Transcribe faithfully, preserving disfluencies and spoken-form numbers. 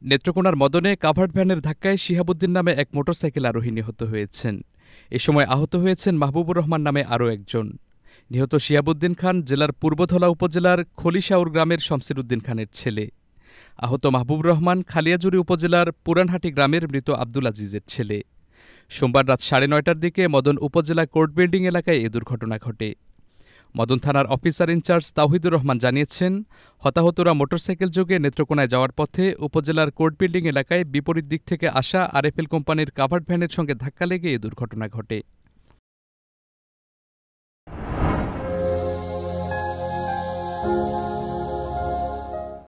নেত্রকোনার মদনে কাভার্ড ভ্যানের ধাক্কায় শিহাবুদ্দিন নামে এক মোটরসাইকেল আরোহী নিহত হয়েছেন। এ সময় আহত হয়েছেন মাহবুবুর রহমান নামে আরও একজন। নিহত শিহাবুদ্দিন খান জেলার পূর্বধলা উপজেলার খলিশাউর গ্রামের শমসির উদ্দিন খানের ছেলে। আহত মাহবুবুর রহমান খালিয়াজুড়ি উপজেলার পুরানহাটি গ্রামের মৃত আব্দুল আজিজের ছেলে। সোমবার রাত সাড়ে নয়টার দিকে মদন উপজেলা কোর্ট বিল্ডিং এলাকায় এ দুর্ঘটনা ঘটে। মদন থানার অফিসার ইনচার্জ তাওহিদুর রহমান জানিয়েছেন, হতাহতরা মোটরসাইকেল যোগে নেত্রকোনায় যাওয়ার পথে উপজেলার কোর্ট বিল্ডিং এলাকায় বিপরীত দিক থেকে আসা আরএফএল কোম্পানির কাভার্ড ভ্যানের সঙ্গে ধাক্কা লেগে এ দুর্ঘটনা ঘটে।